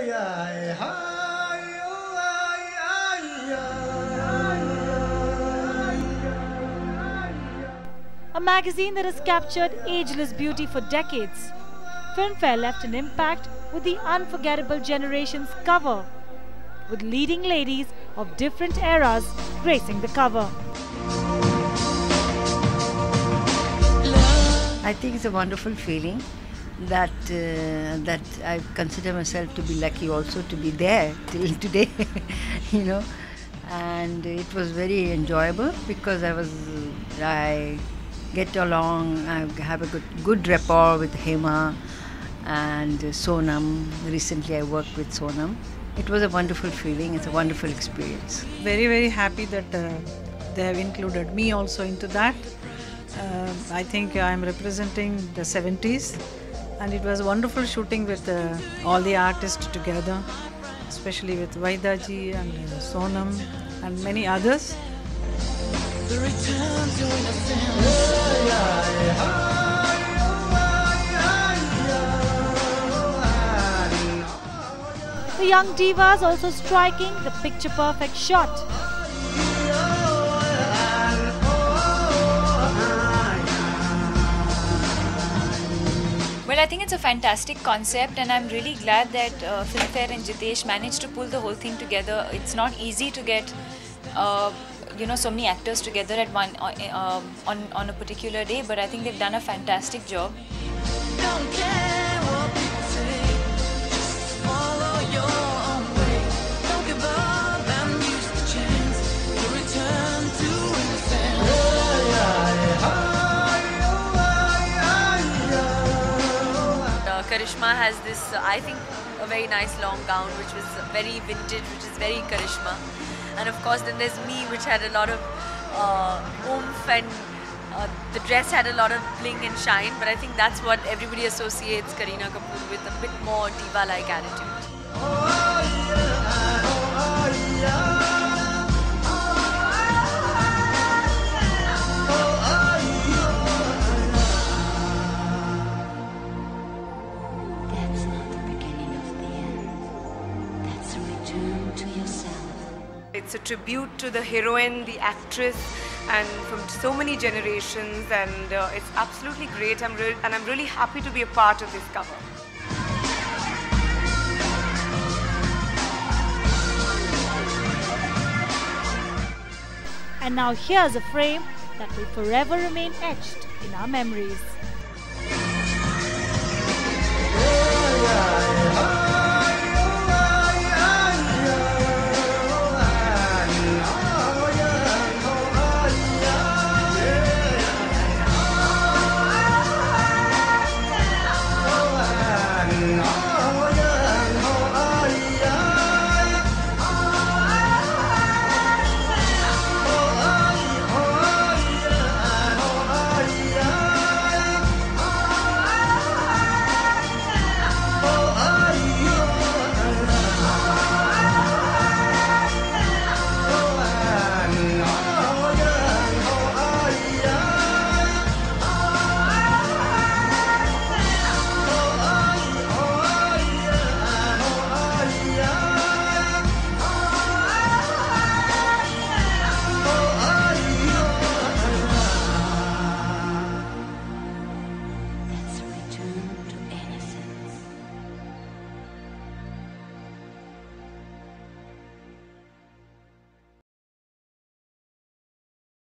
A magazine that has captured ageless beauty for decades, Filmfare left an impact with the unforgettable Generations cover, with leading ladies of different eras gracing the cover. I think it's a wonderful feeling that I consider myself to be lucky also to be there till today, you know. And it was very enjoyable because I get along, I have a good rapport with Hema and Sonam. Recently I worked with Sonam. It was a wonderful feeling, it's a wonderful experience. Very, very happy that they have included me also into that. I think I'm representing the 70s, and it was wonderful shooting with all the artists together, especially with Vaidaji and Sonam and many others. The return to The young divas also striking the picture-perfect shot. Well, I think it's a fantastic concept, and I'm really glad that Filmfare and Jitesh managed to pull the whole thing together. It's not easy to get so many actors together at one on a particular day, but I think they've done a fantastic job. Don't care what people say, just follow your own way. Don't give up and use the chance to return to innocence. Karishma has this, I think, a very nice long gown which was very vintage, which is very Karishma. And of course then there's me, which had a lot of oomph, and the dress had a lot of bling and shine, but I think that's what everybody associates Kareena Kapoor with, a bit more diva-like attitude. That's not the beginning of the end. That's a return to yourself. It's a tribute to the heroine, the actress, and from so many generations, and it's absolutely great. I'm really happy to be a part of this cover. And now here's a frame that will forever remain etched in our memories.